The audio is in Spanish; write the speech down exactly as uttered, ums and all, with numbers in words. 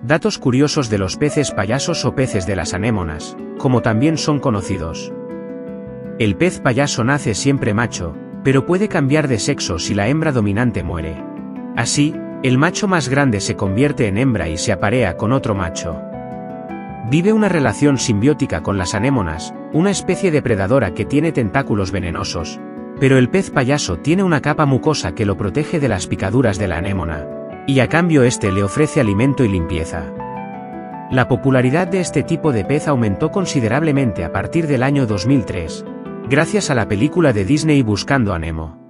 Datos curiosos de los peces payasos o peces de las anémonas, como también son conocidos. El pez payaso nace siempre macho, pero puede cambiar de sexo si la hembra dominante muere. Así, el macho más grande se convierte en hembra y se aparea con otro macho. Vive una relación simbiótica con las anémonas, una especie depredadora que tiene tentáculos venenosos, pero el pez payaso tiene una capa mucosa que lo protege de las picaduras de la anémona, y a cambio este le ofrece alimento y limpieza. La popularidad de este tipo de pez aumentó considerablemente a partir del año dos mil tres, gracias a la película de Disney Buscando a Nemo.